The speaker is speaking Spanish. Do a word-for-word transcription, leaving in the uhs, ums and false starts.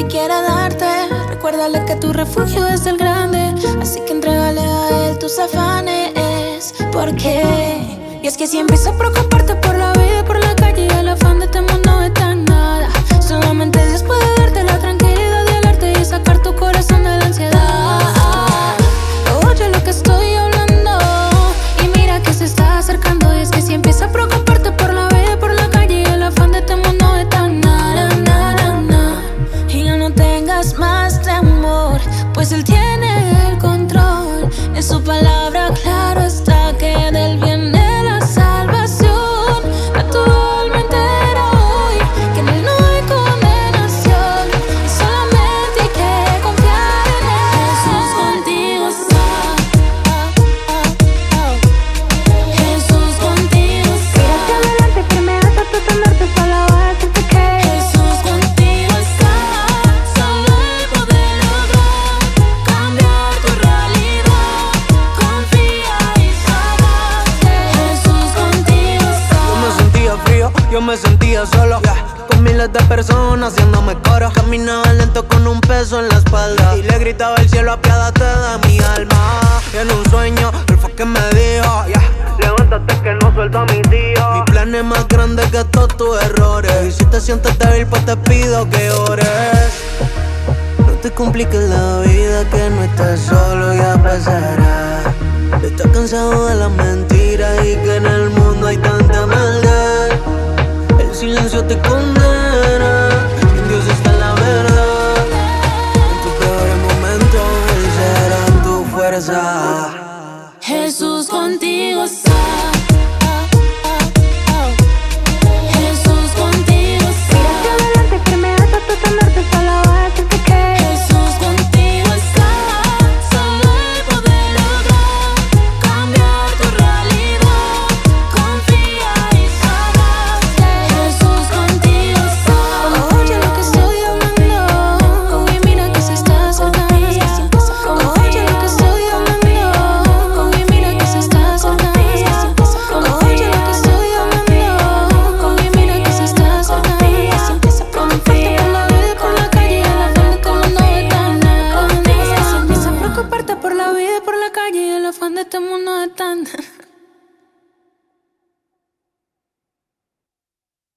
quiera darte. Recuérdale que tu refugio es el grande, así que entrégale a él tus afanes. ¿Por qué? Y es que si empieza a preocuparte por la vida, por la calle, y el afán de este mundo está en nada. Solamente Dios puede darte la tranquilidad de hablarte y sacar tu corazón de la ansiedad. Oye lo que estoy hablando y mira que se está acercando. Y es que si empieza a preocuparte por la vida, por la calle, y el afán de este mundo está en nada, nada, nada. Y ya no tengas más temor, pues Él tiene el control. En su palabra claro está que del bien de la salvación a tu alma entera hoy, que en Él no hay condenación y solamente hay que confiar en Él. Jesús contigo está, Jesús contigo está. Mira hacia adelante, firme hasta tu temerte, solo voy a decirte que Jesús contigo está. Solo Él puede lograr cambiar tu realidad. Confía y sábate, Jesús contigo está. Yo me sentía frío, yo me sentía solo, yeah. Con miles de personas haciéndome coro. Caminaba lento con un peso en la espalda y le gritaba al cielo: apiádate de mi alma. Y en un sueño, él fue que me dijo, yeah, levántate que no suelto a mi tío. Mi plan es más grande que todos tus errores, y si te sientes débil pues te pido que ores. No te compliques la vida, que no estás solo, ya pasará. Estás cansado de las mentiras y que en el mundo hay tanta maldad. El silencio te condena, en Dios está la verdad. En tus peores momentos Él será tu fuerza. Jesús contigo está.